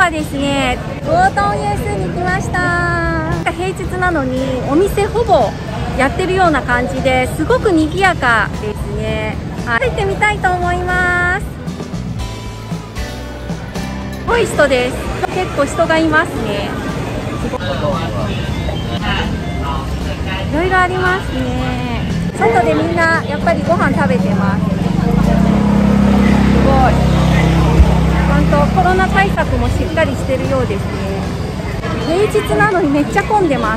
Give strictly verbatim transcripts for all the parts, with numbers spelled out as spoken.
はですね、ゴートンイエスに来ました。平日なのにお店ほぼやってるような感じですごく賑やかですね。入ってみたいと思います。すごい人です。結構人がいますね。いろいろありますね。外でみんなやっぱりご飯食べてます。すごい。ちゃんとコロナ対策もしっかりしてるようですね。平日なのにめっちゃ混んでます。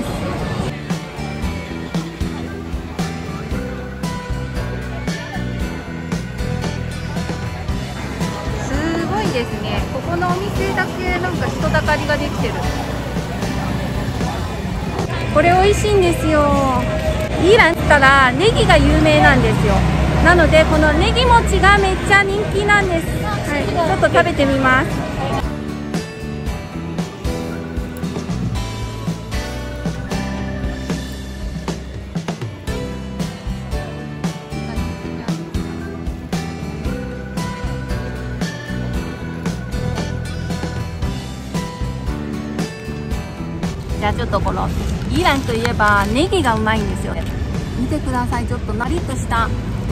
すごいですね。ここのお店だけなんか人だかりができてる。これ美味しいんですよ。イランったらネギが有名なんですよ。なのでこのネギ餅がめっちゃ人気なんです。はい、ちょっと食べてみます。じゃあちょっとこのイランといえばネギがうまいんですよ。見てください、ちょっとナリッとした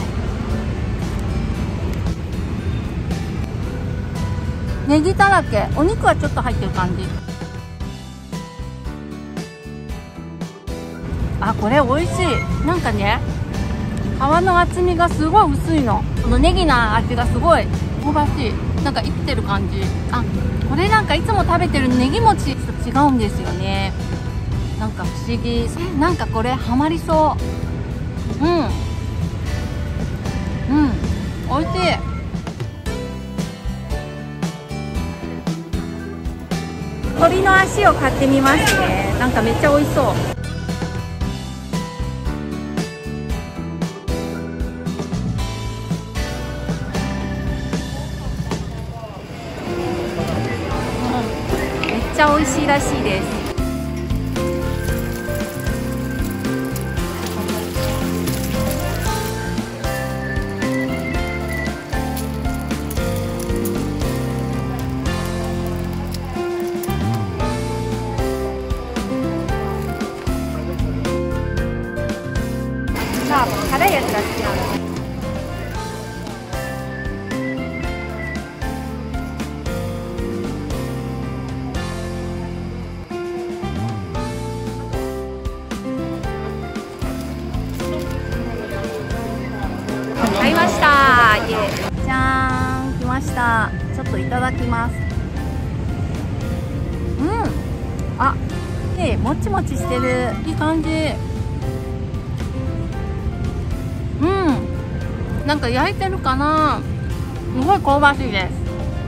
ネギだらけ。お肉はちょっと入ってる感じ。あ、これ美味しい。なんかね、皮の厚みがすごい薄いの。このネギの味がすごい香ばしい。なんか生きてる感じ。あ、これなんかいつも食べてるネギ餅と違うんですよね。なんか不思議。なんかこれハマりそう。うん。うん。美味しい。鶏の足を買ってみますね。なんかめっちゃ美味しそう。めっちゃ美味しいらしいです。さあ、辛いやつが好きなの。買いました。イエー。じゃーん、来ました。ちょっといただきます。うん。あ、えー、もちもちしてる。いい感じ。うん。なんか焼いてるかな。すごい香ばしいです。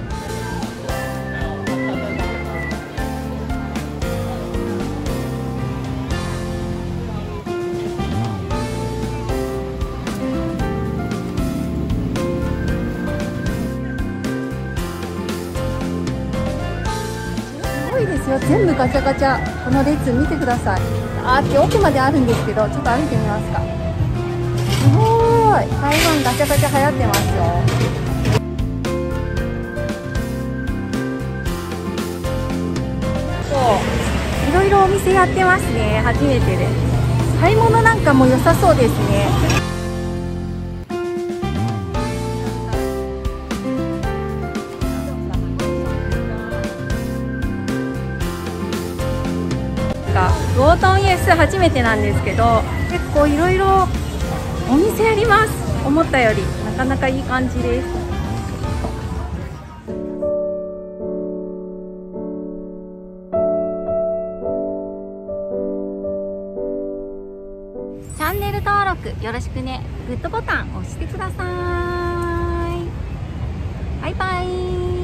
すごいですよ。全部ガチャガチャ。この列見てください。あーって奥まであるんですけど、ちょっと歩いてみますか。すごい。台湾ガチャガチャ流行ってますよ。そう。いろいろお店やってますね。初めてです。買い物なんかも良さそうですね。ゴートンイエス初めてなんですけど、結構いろいろお店あります。思ったよりなかなかいい感じです。チャンネル登録よろしくね。グッドボタン押してください。バイバイ。